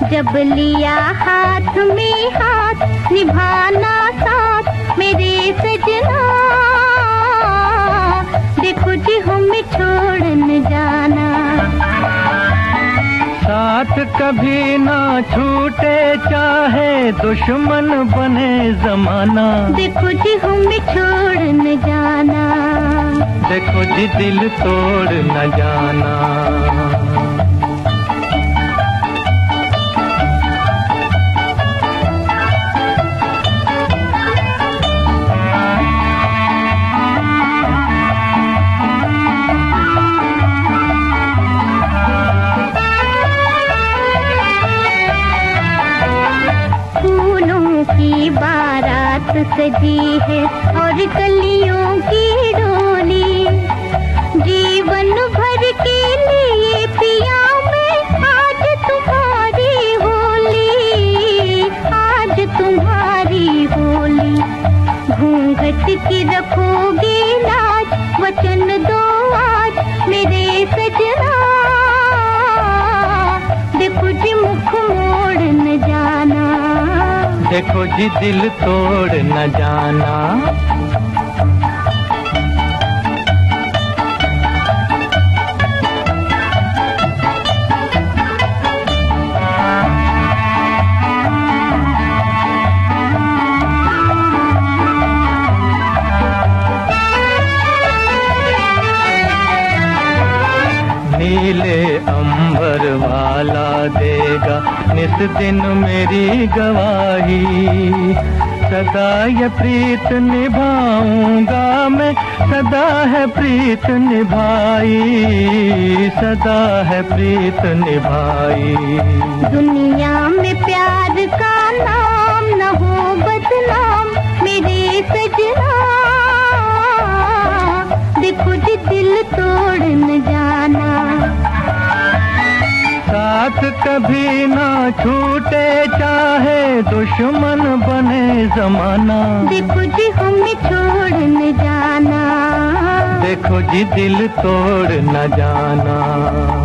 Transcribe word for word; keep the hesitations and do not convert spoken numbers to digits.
जब लिया हाथ में हाथ निभाना साथ मेरे सजना, देखो जी हमें छोड़ न जाना। साथ कभी ना छूटे चाहे दुश्मन बने जमाना, देखो जी हमें छोड़ न जाना। देखो जी दिल तोड़ न जाना। की बारात सजी है और कलियों की डोली, जीवन भर के लिए पिया मैं आज तुम्हारी होली, आज तुम्हारी होली। घूंघट की रखोगे लाज, वचन दो आज मेरे सजना, देखो जी मुख मोड़ न जाना। देखो जी दिल तोड़ न जाना। नीले अंबर वाला देगा निस दिन मेरी गवाही, सदा ये प्रीत निभाऊंगा मैं, सदा है प्रीत निभाई, सदा है प्रीत निभाई। दुनिया में प्यार का नाम न हो बदनाम मेरे सजना, देखो जी दिल तोड़ न जाना। साथ कभी ना छूटे चाहे दुश्मन बने जमाना, देखो जी हमें छोड़ न जाना। देखो जी दिल तोड़ न जाना।